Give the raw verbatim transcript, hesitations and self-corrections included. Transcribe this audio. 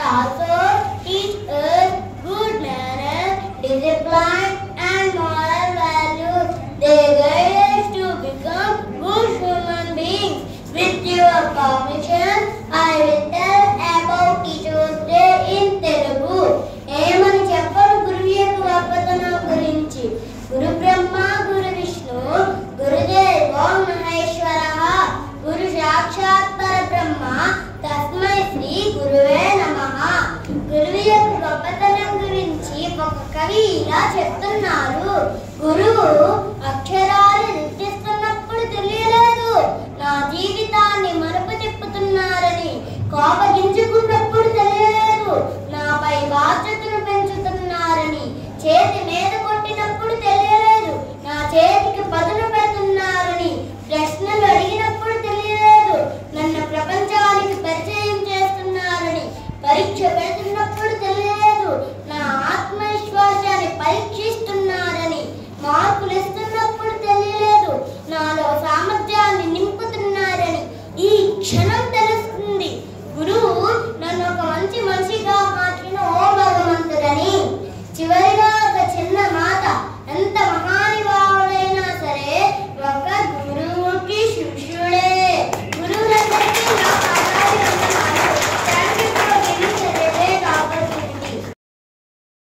also teach us good manners, discipline, and moral values. They guide us to become good human beings. With your permission, I will tell about Teachers Day in Telugu. ఏమని చెప్పరు గురువు యొక్క గొప్పతనం గురించి. గురు బ్రహ్మ గురు విష్ణు గురుదేవో మహేశ్వరః గురు సాక్షాత్ పరబ్రహ్మ తస్మై శ్రీ గురువే నమః. గురువు యొక్క గొప్పతనం గురించి ఒక కవి ఇలా చెప్తున్నారు. గురువు అక్షరాలు దిద్దిస్తున్నప్పుడు తెలియలేదు, నా జీవితాన్ని మలుపు తిప్పుతున్నారని. కోపగించుకున్నప్పుడు తెలియలేదు, నాపై బాధ్యతను పెంచుతున్నారని. చేతి మీద కొట్టినప్పుడు తెలియలేదు, నా చేతికి పదును పెడుతున్నారని. ప్రశ్నలు అడిగినప్పుడు తెలియలేదు, నన్ను ప్రపంచానికి పరిచయం చేస్తున్నారని. పరీక్ష